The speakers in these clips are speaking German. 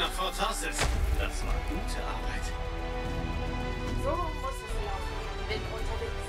Fort Horses. Das war gute Arbeit. So muss es laufen. Bin unterwegs.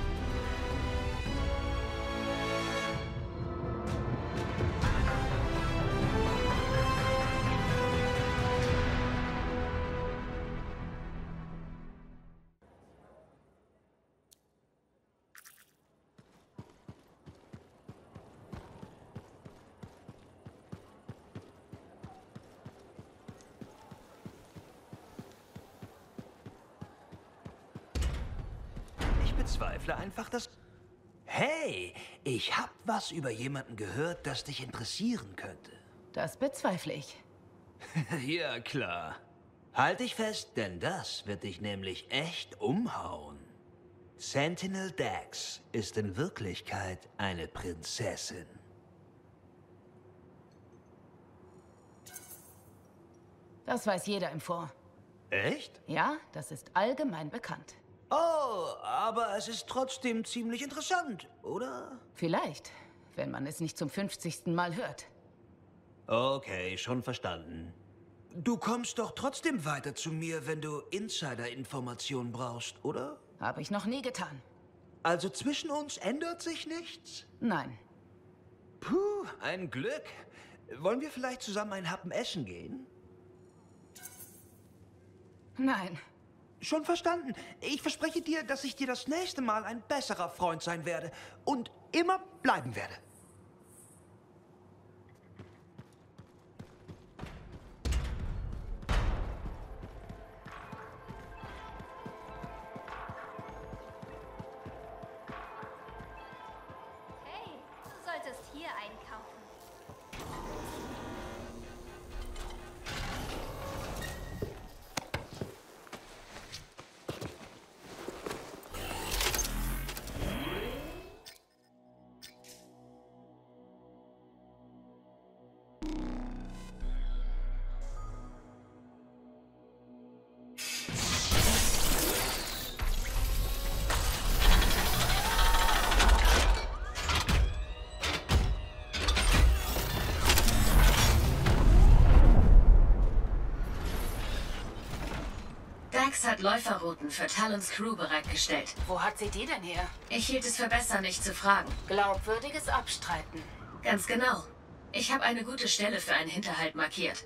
Ich bezweifle einfach, dass... Hey, ich hab was über jemanden gehört, das dich interessieren könnte. Das bezweifle ich. Ja, klar. Halt dich fest, denn das wird dich nämlich echt umhauen. Sentinel Dax ist in Wirklichkeit eine Prinzessin. Das weiß jeder im Fort. Echt? Ja, das ist allgemein bekannt. Oh, aber es ist trotzdem ziemlich interessant, oder? Vielleicht, wenn man es nicht zum 50. Mal hört. Okay, schon verstanden. Du kommst doch trotzdem weiter zu mir, wenn du Insider-Informationen brauchst, oder? Habe ich noch nie getan. Also zwischen uns ändert sich nichts? Nein. Puh, ein Glück. Wollen wir vielleicht zusammen ein Happen essen gehen? Nein. Schon verstanden. Ich verspreche dir, dass ich dir das nächste Mal ein besserer Freund sein werde und immer bleiben werde. Hey, du solltest hier einkaufen. Dax hat Läuferrouten für Talons Crew bereitgestellt. Wo hat sie die denn her? Ich hielt es für besser, nicht zu fragen. Glaubwürdiges Abstreiten. Ganz genau. Ich habe eine gute Stelle für einen Hinterhalt markiert.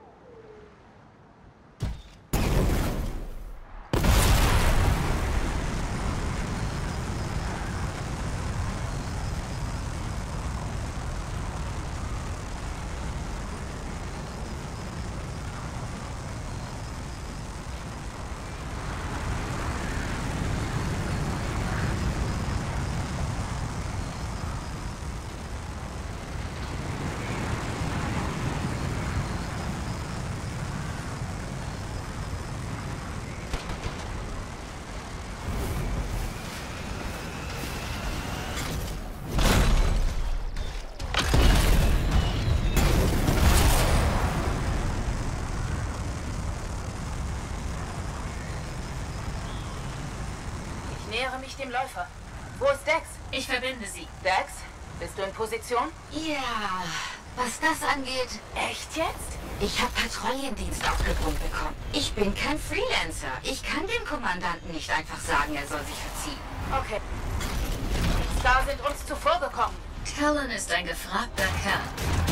Ich nähere mich dem Läufer. Wo ist Dax? Ich verbinde sie. Dax, bist du in Position? Ja, was das angeht, Echt jetzt? ich habe Patrouillendienst aufgedrungen bekommen. Ich bin kein Freelancer. Ich kann dem Kommandanten nicht einfach sagen, er soll sich verziehen. Okay. Die Star sind uns zuvorgekommen. Talon ist ein gefragter Kerl.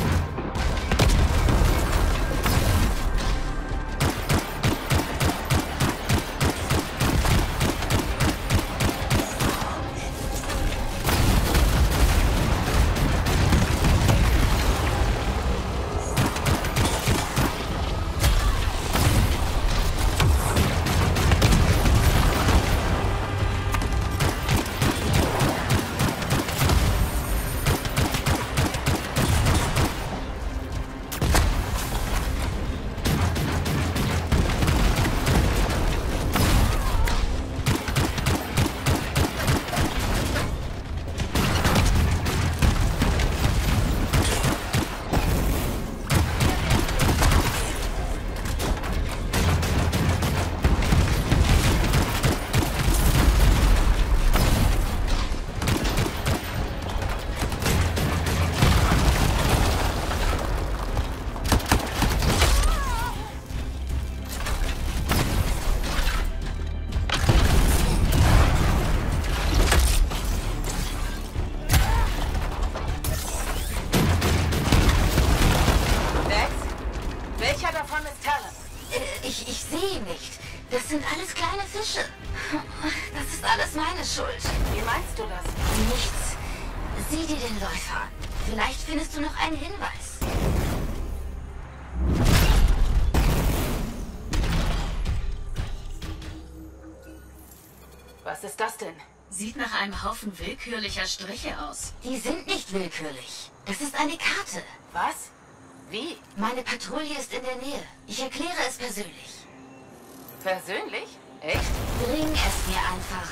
sehe ihn nicht. Das sind alles kleine Fische. Das ist alles meine Schuld. Wie meinst du das? Nichts. Sieh dir den Läufer an. Vielleicht findest du noch einen Hinweis. Was ist das denn? Sieht nach einem Haufen willkürlicher Striche aus. Die sind nicht willkürlich. Das ist eine Karte. Was? Wie? Meine Patrouille ist in der Nähe. Ich erkläre es persönlich. Persönlich? Echt? Bring es mir einfach.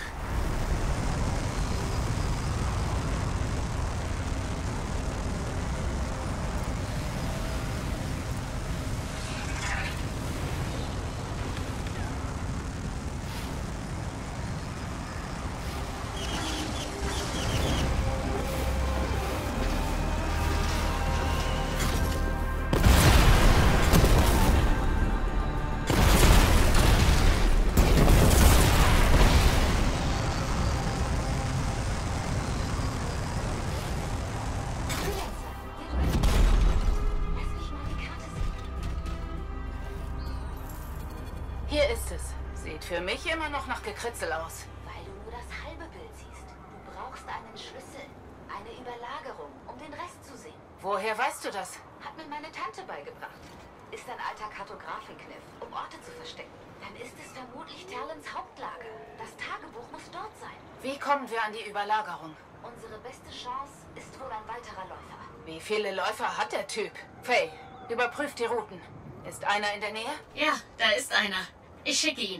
Hier ist es. Sieht für mich immer noch nach Gekritzel aus. Weil du nur das halbe Bild siehst. Du brauchst einen Schlüssel. Eine Überlagerung, um den Rest zu sehen. Woher weißt du das? Hat mir meine Tante beigebracht. Ist ein alter Kartografenkniff, um Orte zu verstecken. Dann ist es vermutlich Talons Hauptlager. Das Tagebuch muss dort sein. Wie kommen wir an die Überlagerung? Unsere beste Chance ist wohl ein weiterer Läufer. Wie viele Läufer hat der Typ? Faye, überprüf die Routen. Ist einer in der Nähe? Ja, da ist einer. Ich schicke ihn.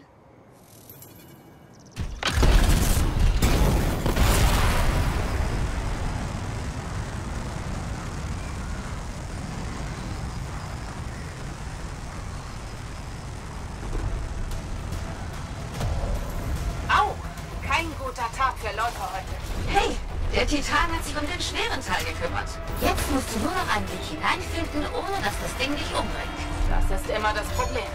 Au! Kein guter Tag für Läufer heute. Hey, der Titan hat sich um den schweren Teil gekümmert. Jetzt musst du nur noch einen Weg hineinfinden, ohne dass das Ding dich umbringt. Das ist immer das Problem.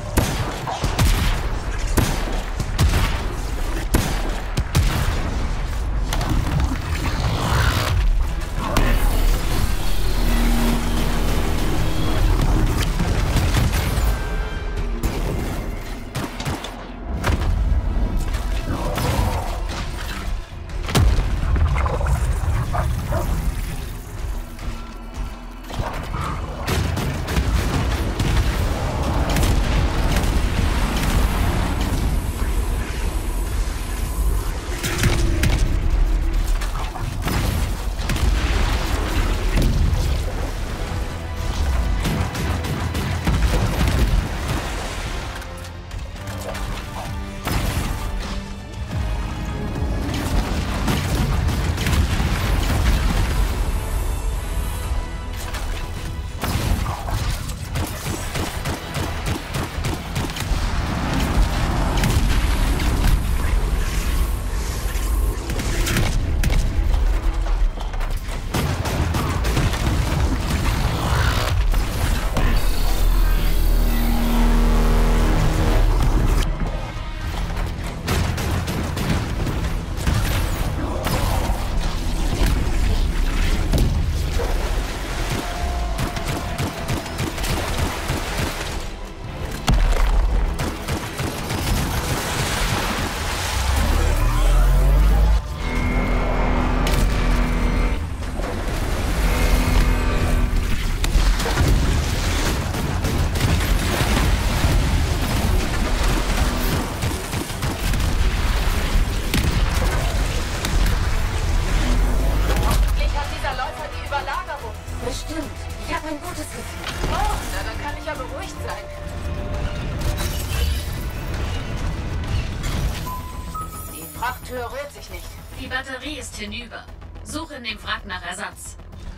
Frachttür rührt sich nicht. Die Batterie ist hinüber. Suche in dem Wrack nach Ersatz.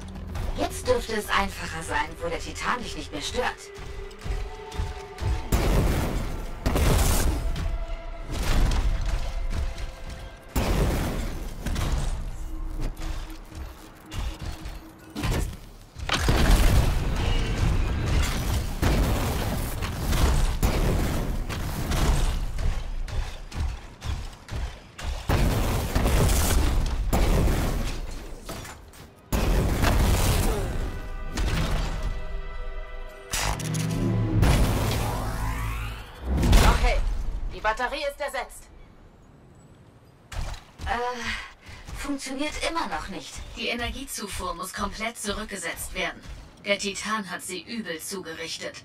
Jetzt dürfte es einfacher sein, wo der Titan dich nicht mehr stört. Batterie ist ersetzt. Funktioniert immer noch nicht. Die Energiezufuhr muss komplett zurückgesetzt werden. Der Titan hat sie übel zugerichtet.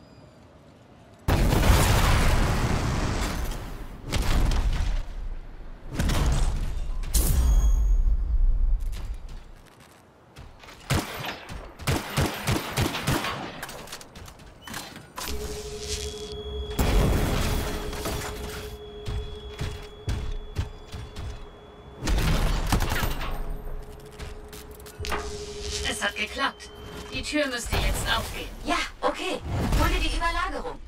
Es hat geklappt. Die Tür müsste jetzt aufgehen. Ja, okay. Hol dir die Überlagerung.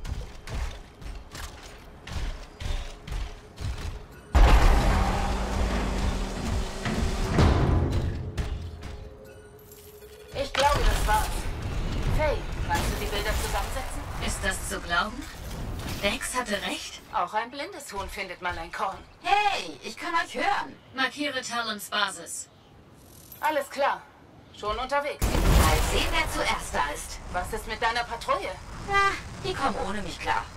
Ich glaube, das war's. Faye, kannst du die Bilder zusammensetzen? Ist das zu glauben? Dex hatte recht. Auch ein blindes Huhn findet mal ein Korn. Hey, ich kann euch hören. Markiere Talons Basis. Alles klar. Schon unterwegs. Mal sehen, wer zuerst da ist. Was ist mit deiner Patrouille? Na, die kommen ohne mich klar.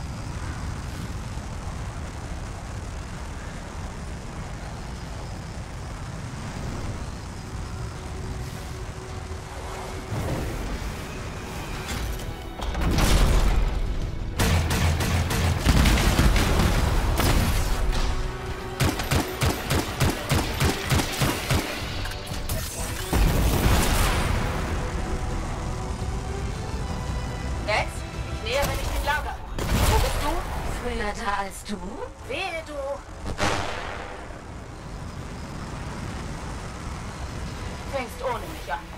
Dex, ich nähere mich dem Lager. Wo bist du? Früher da als du? Wehe du. Fängst ohne mich an.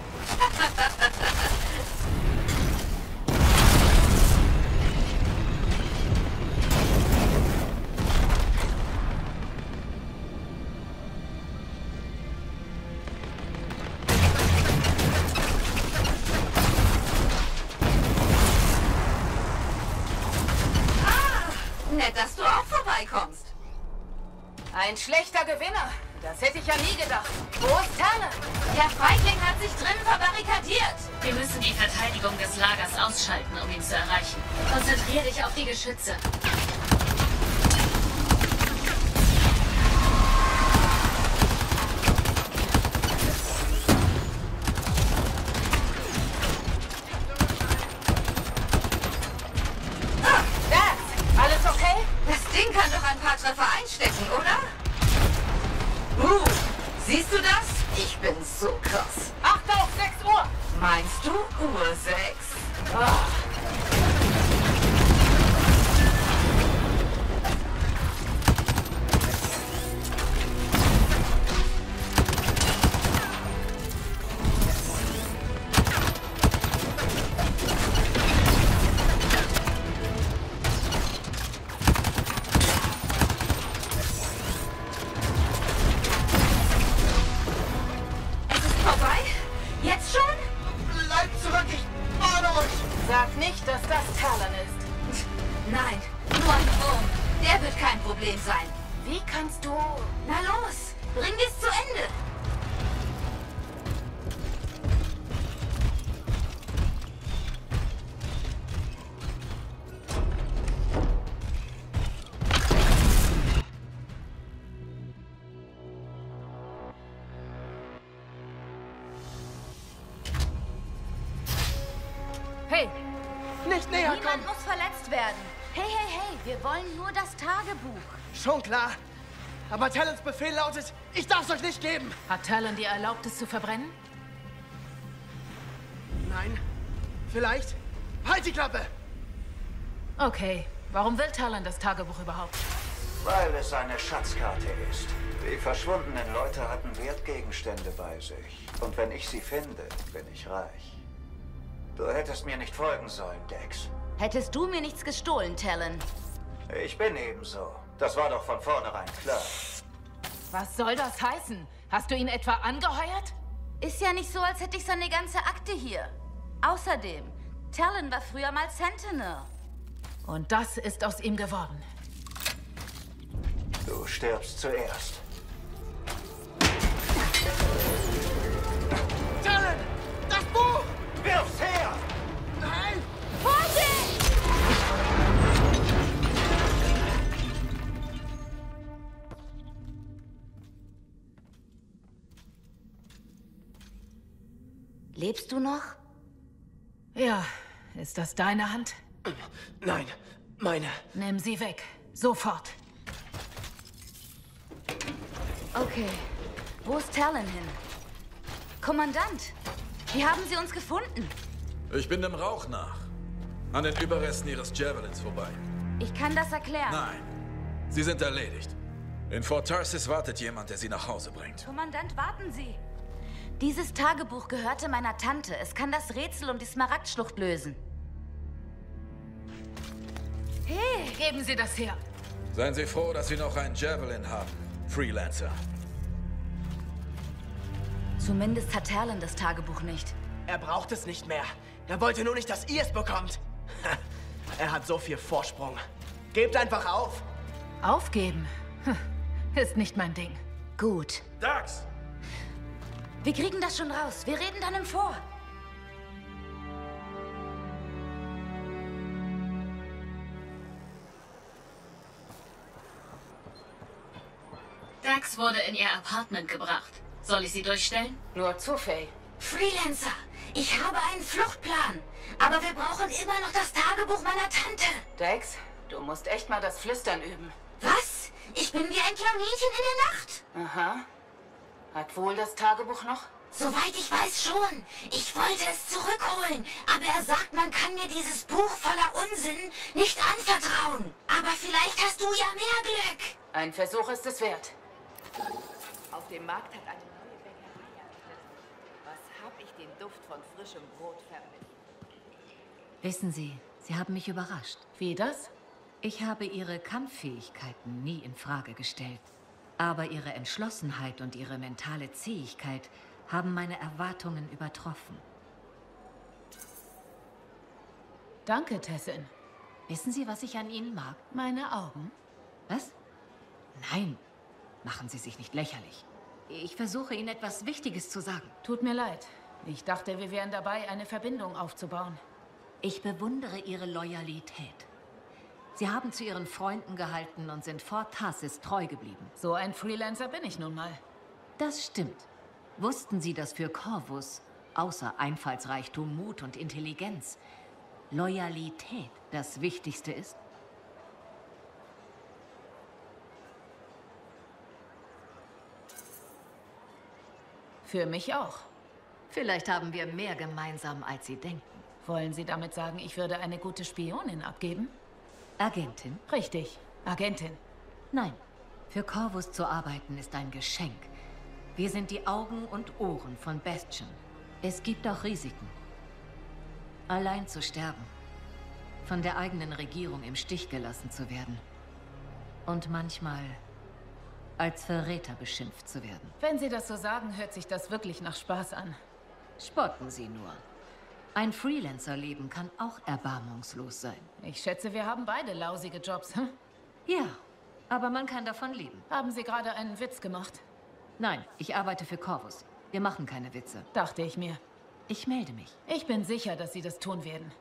Nett, dass du auch vorbeikommst. Ein schlechter Gewinner. Das hätte ich ja nie gedacht. Wo ist Talon? Der Feigling hat sich drinnen verbarrikadiert. Wir müssen die Verteidigung des Lagers ausschalten, um ihn zu erreichen. Konzentriere dich auf die Geschütze. Dex, alles okay? Das Ding kann doch ein paar Treffer einstecken, oder? Siehst du das? Ich bin so krass. Achte auf 6 Uhr. Meinst du Uhr 6? Es ist vorbei? Jetzt schon? Bleibt zurück, ich warne euch! Sag nicht, dass das Talon ist. Nein, nur ein Wurm. Der wird kein Problem sein. Wie kannst du... Na los, bring es zu Ende. Hey, Nicht näher kommen! Niemand muss verletzt werden. Hey, hey, hey, wir wollen nur das Tagebuch. Schon klar. Aber Talons Befehl lautet, ich darf es euch nicht geben. hat Talon dir erlaubt, es zu verbrennen? Nein. Vielleicht. Halt die Klappe! Okay, warum will Talon das Tagebuch überhaupt? Weil es eine Schatzkarte ist. Die verschwundenen Leute hatten Wertgegenstände bei sich. Und wenn ich sie finde, bin ich reich. Du hättest mir nicht folgen sollen, Dex. Hättest du mir nichts gestohlen, Talon? Ich bin ebenso. Das war doch von vornherein klar. Was soll das heißen? Hast du ihn etwa angeheuert? Ist ja nicht so, als hätte ich seine ganze Akte hier. Außerdem, Talon war früher mal Sentinel. Und das ist aus ihm geworden. Du stirbst zuerst. Talon! Das Buch! Wirf's her! Nein! Vorsicht! Lebst du noch? Ja, ist das deine Hand? Nein, meine. Nimm sie weg. Sofort. Okay. Wo ist Talon hin? Kommandant, wie haben Sie uns gefunden? Ich bin dem Rauch nach. An den Überresten Ihres Javelins vorbei. Ich kann das erklären. Nein, Sie sind erledigt. In Fort Tarsis wartet jemand, der Sie nach Hause bringt. Kommandant, warten Sie. Dieses Tagebuch gehörte meiner Tante. Es kann das Rätsel um die Smaragdschlucht lösen. Hey, geben Sie das her. Seien Sie froh, dass Sie noch einen Javelin haben, Freelancer. Zumindest hat Talon das Tagebuch nicht. Er braucht es nicht mehr. Er wollte nur nicht, dass ihr es bekommt. Er hat so viel Vorsprung. Gebt einfach auf. Aufgeben? Ist nicht mein Ding. Gut. Dax! Wir kriegen das schon raus. Wir reden dann im Vor. Dax wurde in ihr Apartment gebracht. Soll ich sie durchstellen? Nur zu, Faye. Freelancer, ich habe einen Fluchtplan. Aber wir brauchen immer noch das Tagebuch meiner Tante. Dex, du musst echt mal das Flüstern üben. Was? Ich bin wie ein Planetchen in der Nacht. Aha. Hat wohl das Tagebuch noch? Soweit ich weiß schon. Ich wollte es zurückholen. Aber er sagt, man kann mir dieses Buch voller Unsinn nicht anvertrauen. Aber vielleicht hast du ja mehr Glück. Ein Versuch ist es wert. Auf dem Markt hat eine neue Bäckerei eröffnet. Was hab ich den Duft von frischem Brot vermisst? Wissen Sie, Sie haben mich überrascht. Wie das? Ich habe Ihre Kampffähigkeiten nie in Frage gestellt. Aber Ihre Entschlossenheit und Ihre mentale Zähigkeit haben meine Erwartungen übertroffen. Danke, Tessin. Wissen Sie, was ich an Ihnen mag? Meine Augen. Was? Nein, machen Sie sich nicht lächerlich. Ich versuche Ihnen etwas Wichtiges zu sagen. Tut mir leid. Ich dachte, wir wären dabei, eine Verbindung aufzubauen. Ich bewundere Ihre Loyalität. Sie haben zu Ihren Freunden gehalten und sind Fort Tarsis treu geblieben. So ein Freelancer bin ich nun mal. Das stimmt. Wussten Sie, dass für Corvus außer Einfallsreichtum, Mut und Intelligenz Loyalität das Wichtigste ist? Für mich auch. Vielleicht haben wir mehr gemeinsam, als Sie denken. Wollen Sie damit sagen, ich würde eine gute Spionin abgeben? Agentin? Richtig, Agentin. Nein. Für Corvus zu arbeiten ist ein Geschenk. Wir sind die Augen und Ohren von Bastion. Es gibt auch Risiken. Allein zu sterben. Von der eigenen Regierung im Stich gelassen zu werden. Und manchmal als Verräter beschimpft zu werden. Wenn Sie das so sagen, hört sich das wirklich nach Spaß an. Spotten Sie nur. Ein Freelancer-Leben kann auch erbarmungslos sein. Ich schätze, wir haben beide lausige Jobs, hm? Ja, aber man kann davon leben. Haben Sie gerade einen Witz gemacht? Nein, ich arbeite für Corvus. Wir machen keine Witze. Dachte ich mir. Ich melde mich. Ich bin sicher, dass Sie das tun werden.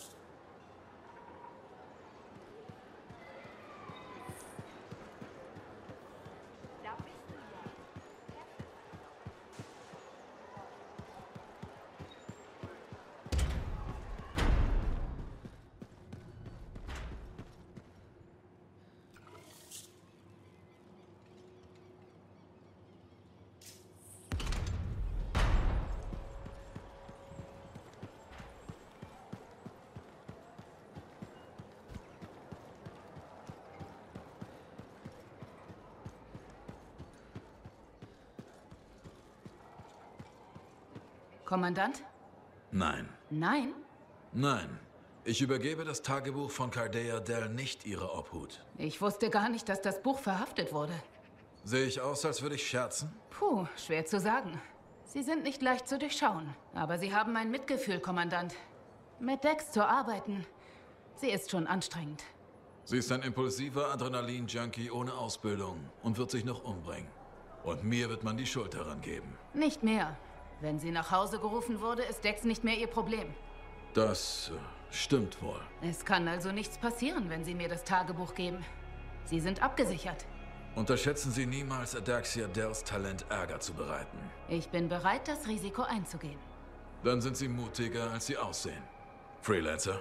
Kommandant? Nein. Nein? Nein. Ich übergebe das Tagebuch von Cardea Dell nicht Ihrer Obhut. Ich wusste gar nicht, dass das Buch verhaftet wurde. Sehe ich aus, als würde ich scherzen? Puh, schwer zu sagen. Sie sind nicht leicht zu durchschauen. Aber Sie haben mein Mitgefühl, Kommandant. Mit Dex zu arbeiten, sie ist schon anstrengend. Sie ist ein impulsiver Adrenalin-Junkie ohne Ausbildung und wird sich noch umbringen. Und mir wird man die Schuld daran geben. Nicht mehr. Wenn sie nach Hause gerufen wurde, ist Dex nicht mehr ihr Problem. Das stimmt wohl. Es kann also nichts passieren, wenn Sie mir das Tagebuch geben. Sie sind abgesichert. Unterschätzen Sie niemals Adaxia Dells Talent, Ärger zu bereiten. Ich bin bereit, das Risiko einzugehen. Dann sind sie mutiger, als sie aussehen. Freelancer?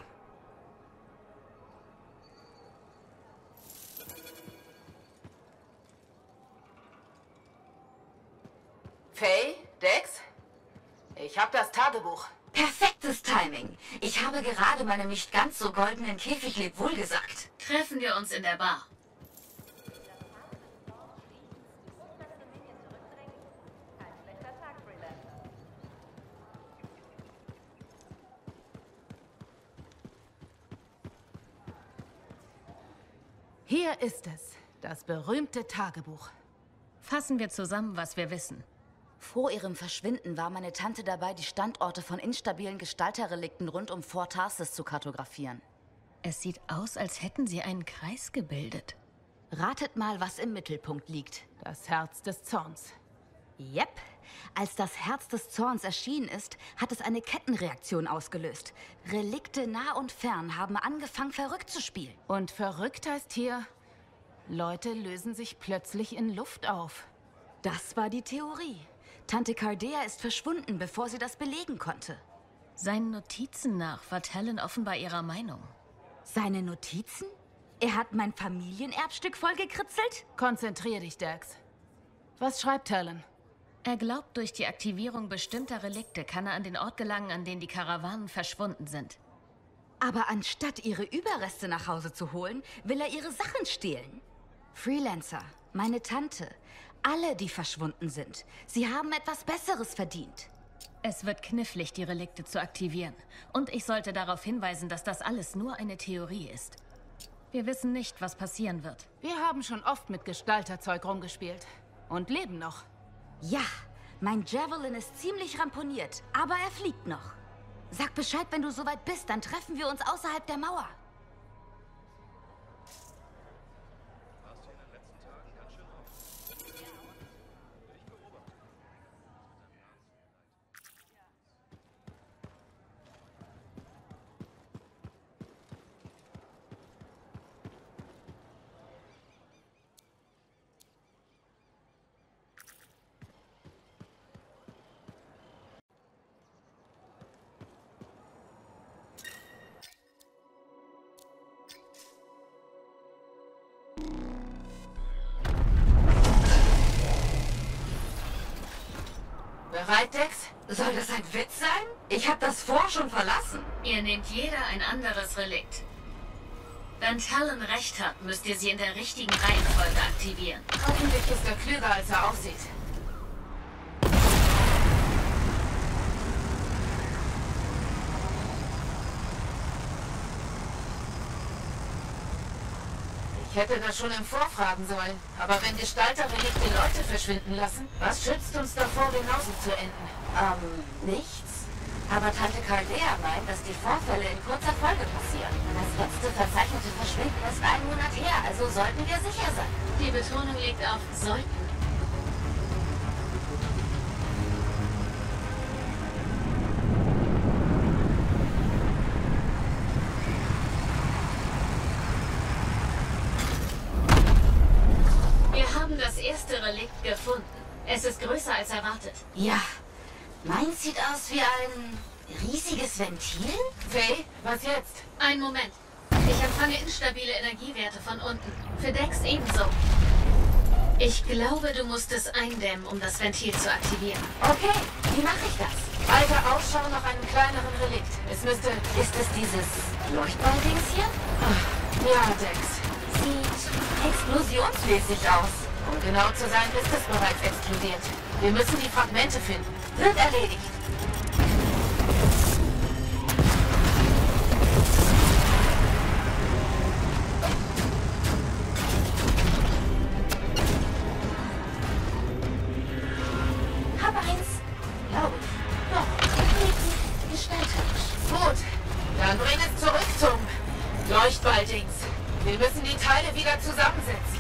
Faye? Dex? Ich habe das Tagebuch. Perfektes Timing. Ich habe gerade meinem nicht ganz so goldenen Käfig lebewohl gesagt. Treffen wir uns in der Bar. Hier ist es, das berühmte Tagebuch. Fassen wir zusammen, was wir wissen. Vor ihrem Verschwinden war meine Tante dabei, die Standorte von instabilen Gestalterrelikten rund um Fort Tarsis zu kartografieren. Es sieht aus, als hätten sie einen Kreis gebildet. Ratet mal, was im Mittelpunkt liegt. Das Herz des Zorns. Yep. Als das Herz des Zorns erschienen ist, hat es eine Kettenreaktion ausgelöst. Relikte nah und fern haben angefangen, verrückt zu spielen. Und verrückt heißt hier, Leute lösen sich plötzlich in Luft auf. Das war die Theorie. Tante Cardea ist verschwunden, bevor sie das belegen konnte. Seinen Notizen nach war Talon offenbar ihrer Meinung. Seine Notizen? Er hat mein Familienerbstück vollgekritzelt? Konzentrier dich, Dex. Was schreibt Talon? Er glaubt, durch die Aktivierung bestimmter Relikte kann er an den Ort gelangen, an den die Karawanen verschwunden sind. Aber anstatt ihre Überreste nach Hause zu holen, will er ihre Sachen stehlen. Freelancer, meine Tante, alle, die verschwunden sind. Sie haben etwas Besseres verdient. Es wird knifflig, die Relikte zu aktivieren. Und ich sollte darauf hinweisen, dass das alles nur eine Theorie ist. Wir wissen nicht, was passieren wird. Wir haben schon oft mit Gestalterzeug rumgespielt. Und leben noch. Ja, mein Javelin ist ziemlich ramponiert, aber er fliegt noch. Sag Bescheid, wenn du soweit bist, dann treffen wir uns außerhalb der Mauer. Bereit, Dex? Soll das ein Witz sein? Ich habe das Fort schon verlassen. Ihr nehmt jeder ein anderes Relikt. Wenn Talon recht hat, müsst ihr sie in der richtigen Reihenfolge aktivieren. Hoffentlich ist er klüger, als er aussieht. Ich hätte das schon im Vorfragen sollen. Aber wenn Gestalterrelikte Leute verschwinden lassen, was schützt uns davor, genauso zu enden? Nichts. Aber Tante Cardea meint, dass die Vorfälle in kurzer Folge passieren. Das letzte verzeichnete Verschwinden ist 1 Monat her, also sollten wir sicher sein. Die Betonung liegt auf sollten. Wir haben das erste Relikt gefunden. Es ist größer als erwartet. Ja. Meins sieht aus wie ein riesiges Ventil? Faye, was jetzt? Ein Moment. Ich empfange instabile Energiewerte von unten. Für Dex ebenso. Ich glaube, du musst es eindämmen, um das Ventil zu aktivieren. Okay, wie mache ich das? Alter Ausschau nach einem kleineren Relikt. Es müsste... Ist es dieses Leuchtballdings hier? Ja, Dex. Sieht explosionsmäßig aus. Um genau zu sein, ist es bereits explodiert. Wir müssen die Fragmente finden. Wird erledigt. Hab eins. Glaube ich. Doch. Gestalterisch. Gut. Dann bring es zurück zum Leuchtballdings. Wir müssen die Teile wieder zusammensetzen.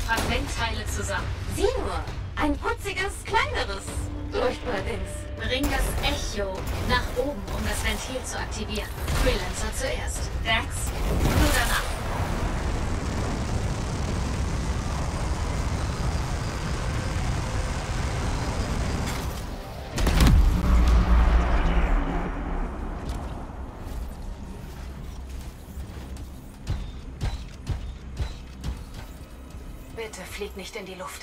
Fragmentteile zusammen. Sieh nur, ein putziges, kleineres Leuchtballings. Bring das Echo nach oben, um das Ventil zu aktivieren. Freelancer zuerst. Dax, du danach. Bitte flieg nicht in die Luft.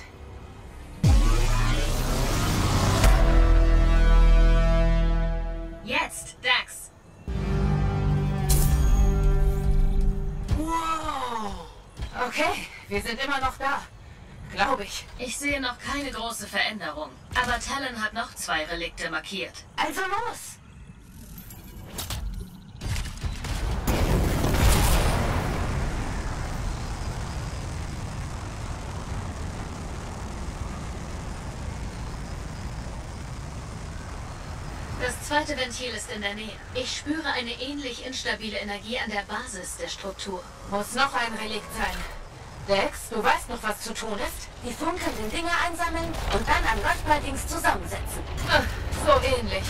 Jetzt, Dax. Wow. Okay, wir sind immer noch da. Glaube ich. Ich sehe noch keine große Veränderung. Aber Talon hat noch 2 Relikte markiert. Also los! Das zweite Ventil ist in der Nähe. Ich spüre eine ähnlich instabile Energie an der Basis der Struktur. Muss noch ein Relikt sein. Dex, du weißt noch, was zu tun ist? Die funkelnden Dinge einsammeln und dann an Leuchtballdings zusammensetzen. So ähnlich.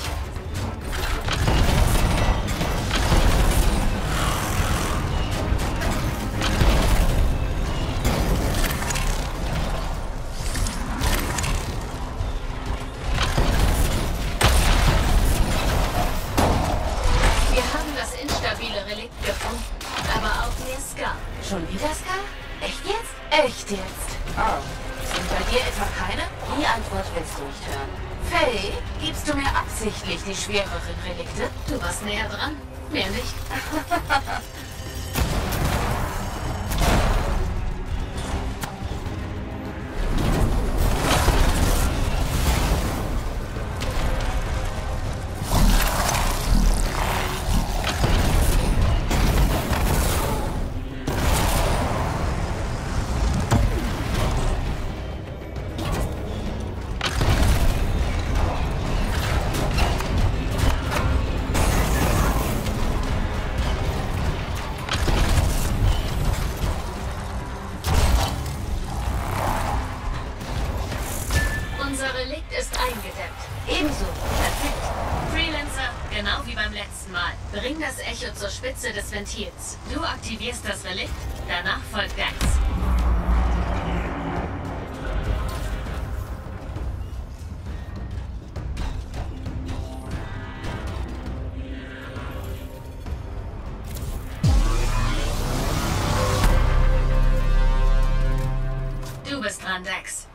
Wir haben das instabile Relikt gefunden, aber auch Niska. Schon wieder Ska? Echt jetzt? Echt jetzt? Oh, Sind bei dir etwa keine? die Antwort willst du nicht hören. Faye, gibst du mir absichtlich die schwereren Relikte? Du warst näher dran. Mehr nicht. Unser Relikt ist eingedämmt. Ebenso. Perfekt. Freelancer, genau wie beim letzten Mal. Bring das Echo zur Spitze des Ventils. Du aktivierst das Relikt, danach folgt Dax. Du bist dran, Dax.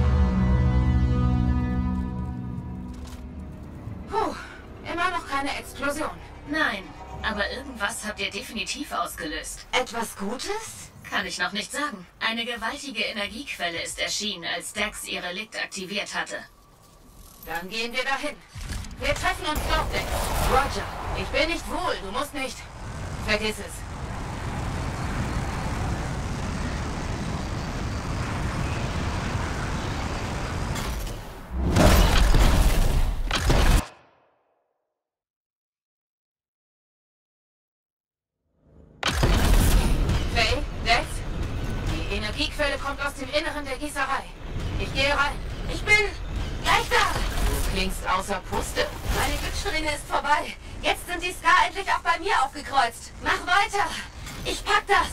Puh, immer noch keine Explosion. Nein, aber irgendwas habt ihr definitiv ausgelöst. Etwas Gutes? Kann ich noch nicht sagen. Eine gewaltige Energiequelle ist erschienen, als Dax ihr Relikt aktiviert hatte. Dann gehen wir dahin. Wir treffen uns dort, Dex. Roger, ich bin nicht wohl, du musst nicht. Vergiss es. Faye, Dex, die Energiequelle kommt aus dem Inneren der Gießerei. Ich gehe rein. Ich bin gleich da. Du klingst außer Puste. Meine Glückssträhne ist vorbei. Jetzt sind die Ska endlich auch bei mir aufgekreuzt. Mach weiter. Ich pack das.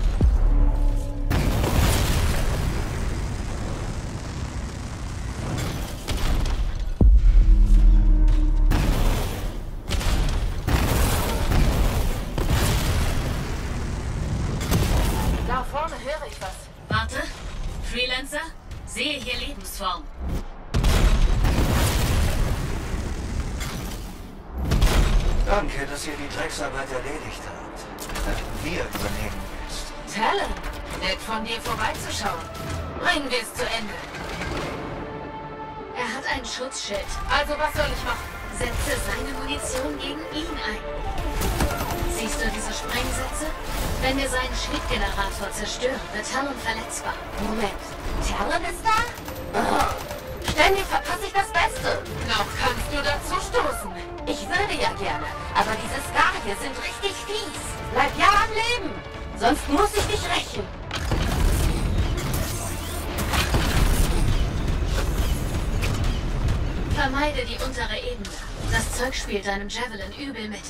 Da vorne höre ich was. Warte. Freelancer? Sehe hier Lebensform. Danke, dass ihr die Drecksarbeit erledigt habt. Wir übernehmen jetzt. Talon, nett von dir vorbeizuschauen. Bringen wir es zu Ende. Er hat ein Schutzschild. Also was soll ich machen? Setze seine Munition gegen ihn ein. Siehst du diese Sprengsätze? Wenn wir seinen Schildgenerator zerstören, wird Talon verletzbar. Moment. Talon ist da? Oh. Ständig verpasse ich das Beste. Noch kannst du dazu stoßen. Ich würde ja gerne, aber diese Ska hier sind richtig fies. Bleib ja am Leben, sonst muss ich dich rächen. Finde die untere Ebene. Das Zeug spielt deinem Javelin übel mit.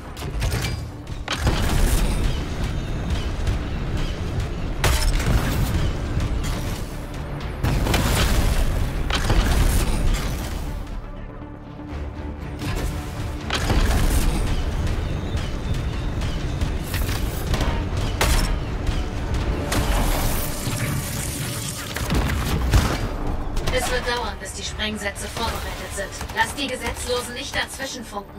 Es wird dauern, bis die Sprengsätze vorbereitet sind. Lass die Gesetzlosen nicht dazwischen funken.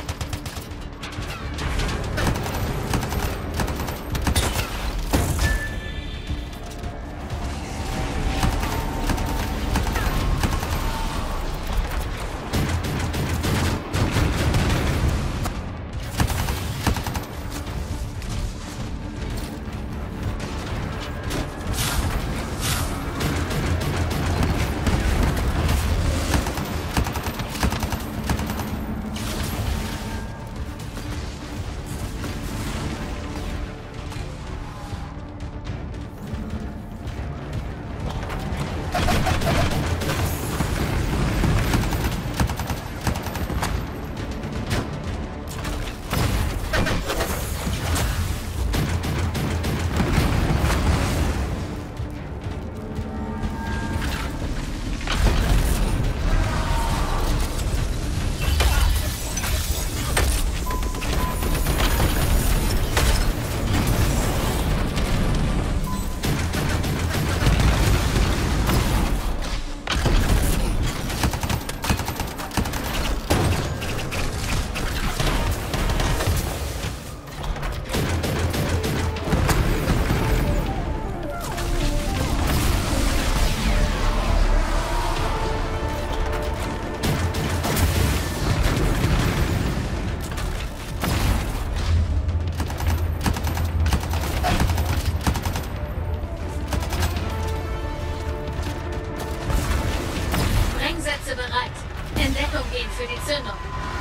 Bereit. In Deckung gehen für die Zündung.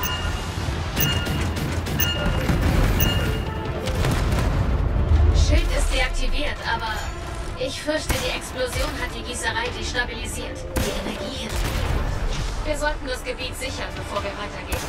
Schild ist deaktiviert, aber ich fürchte, die Explosion hat die Gießerei destabilisiert. Die Energie hilft. Wir sollten das Gebiet sichern, bevor wir weitergehen.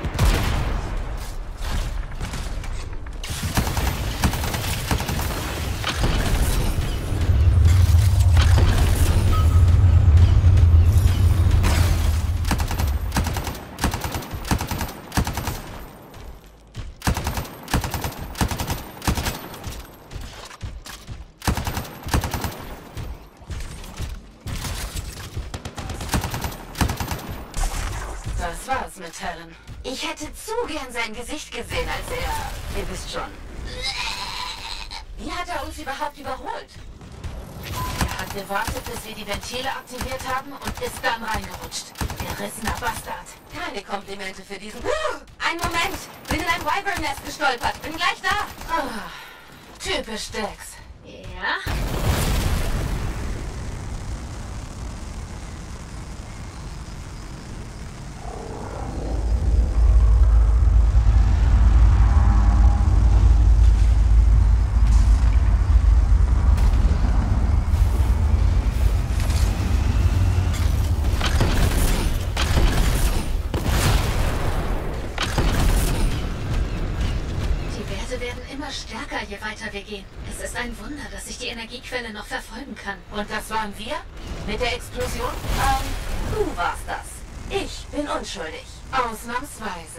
Das war's mit Talon. Ich hätte zu gern sein Gesicht gesehen, als er... Ihr wisst schon. Wie hat er uns überhaupt überholt? Er hat gewartet, bis wir die Ventile aktiviert haben und ist dann reingerutscht. Gerissener Bastard. Keine Komplimente für diesen... Ein Moment! Bin in ein Wyvern-Nest gestolpert. Bin gleich da. Ah, typisch Dex. Ja? Stärker, je weiter wir gehen. Es ist ein Wunder, dass ich die Energiequelle noch verfolgen kann. Und das waren wir? Mit der Explosion? Du warst das. Ich bin unschuldig. Ausnahmsweise.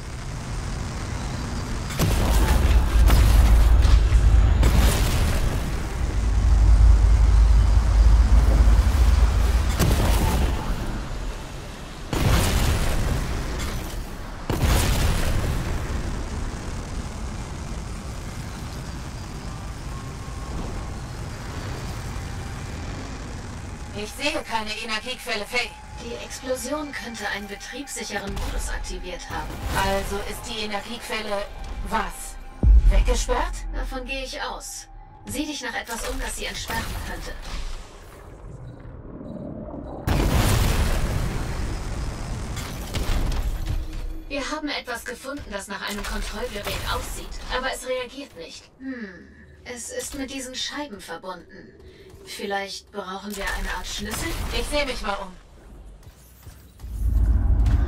Ich sehe keine Energiequelle, Faye. Die Explosion könnte einen betriebssicheren Modus aktiviert haben. Also ist die Energiequelle... was? Weggesperrt? Davon gehe ich aus. Sieh dich nach etwas um, das sie entsperren könnte. Wir haben etwas gefunden, das nach einem Kontrollgerät aussieht, aber es reagiert nicht. Es ist mit diesen Scheiben verbunden. Vielleicht brauchen wir eine Art Schlüssel? Ich sehe mich mal um.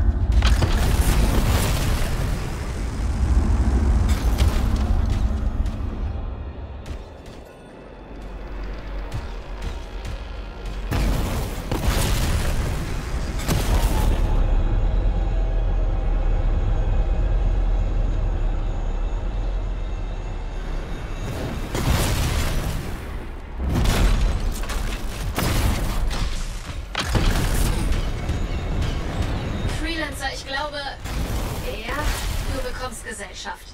Zivilgesellschaft.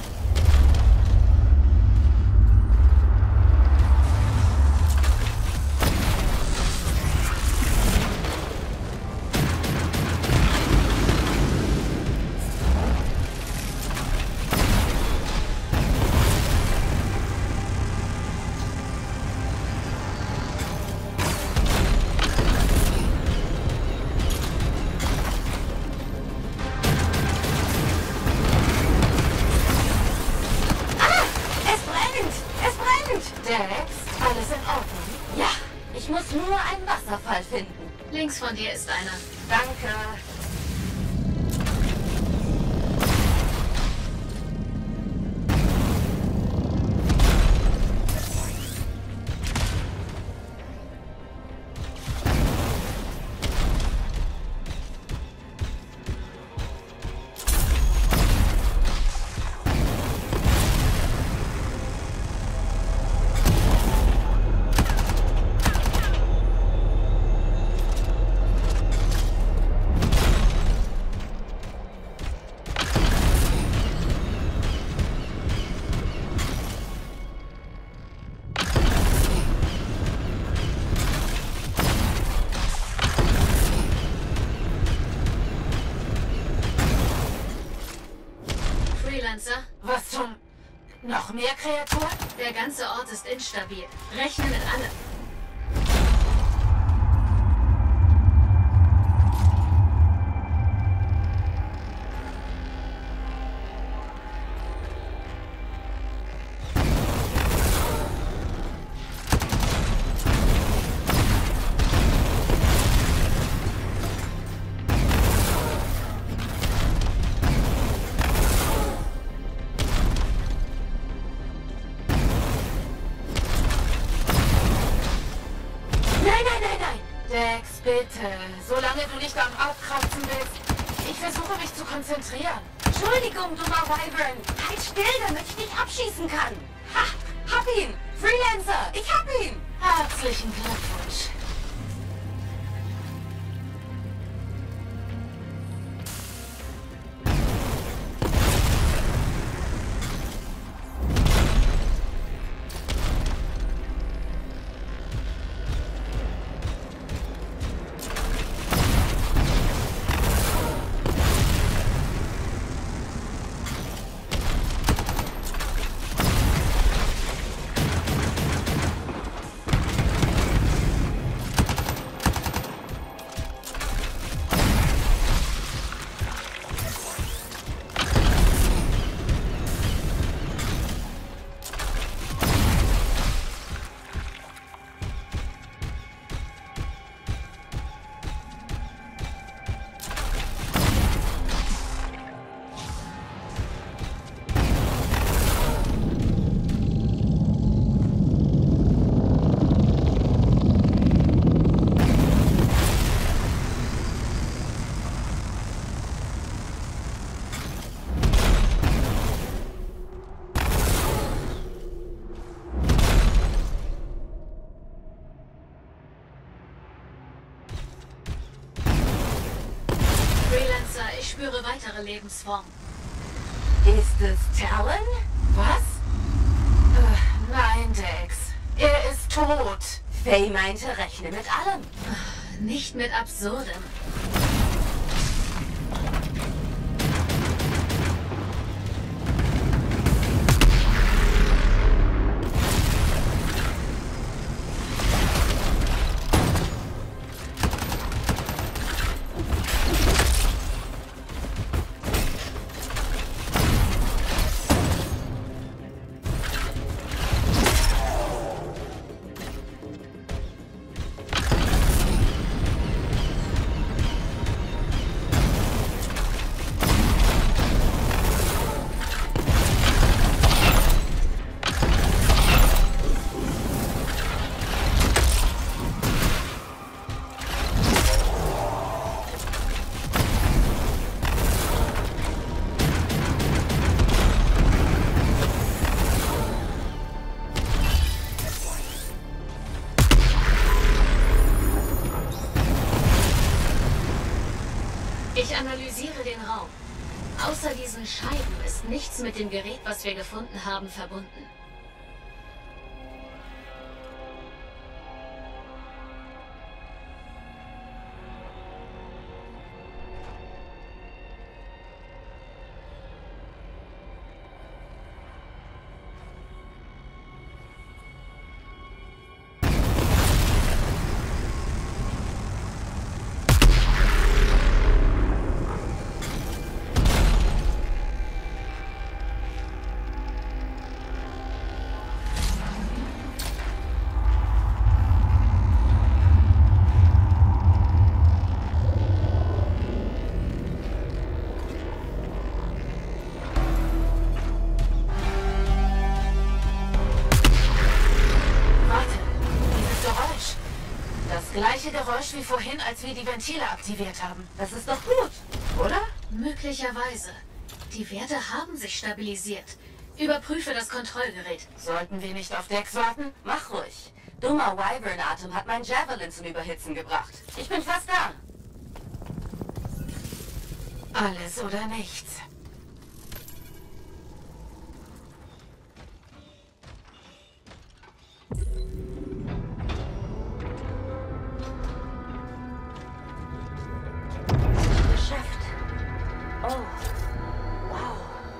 Links von dir ist einer. Danke. Was zum... Noch mehr Kreaturen? Der ganze Ort ist instabil. Rechne mit allem. Dex, bitte. Solange du nicht am Aufkratzen bist. Ich versuche mich zu konzentrieren. Entschuldigung, dummer Wyvern. Halt still, damit ich dich abschießen kann. Ha! Hab ihn! Freelancer! Ich hab ihn! Herzlichen Glückwunsch. Ich spüre weitere Lebensformen. Ist es Talon? Was? Nein, Dex. Er ist tot. Faye meinte, rechne mit allem. Nicht mit Absurdem. Ich analysiere den Raum. Außer diesen Scheiben ist ist nichts mit dem Gerät, was wir gefunden haben, verbunden. Gleiche Geräusch wie vorhin, als wir die Ventile aktiviert haben. Das ist doch gut, oder? Möglicherweise. Die Werte haben sich stabilisiert. Überprüfe das Kontrollgerät. Sollten wir nicht auf Dex warten? Mach ruhig. Dummer Wyvern-Atem hat mein Javelin zum Überhitzen gebracht. Ich bin fast da. Alles oder nichts. Oh, wow.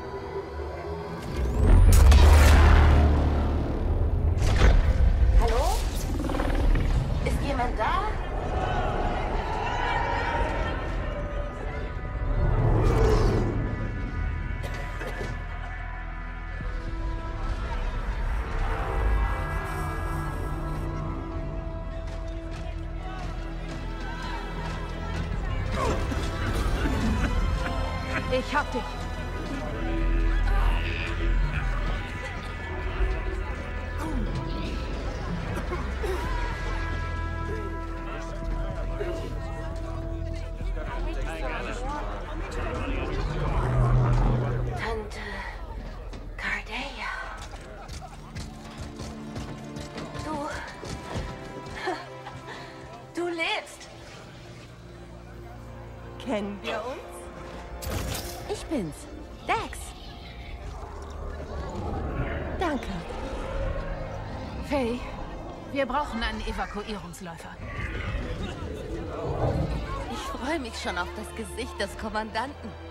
Hallo? Ist jemand da? Ich hab dich. Tante Cardea. Du lebst. Kennen wir uns? Ich bin's, Dex. Danke. Faye, wir brauchen einen Evakuierungsläufer. Ich freue mich schon auf das Gesicht des Kommandanten.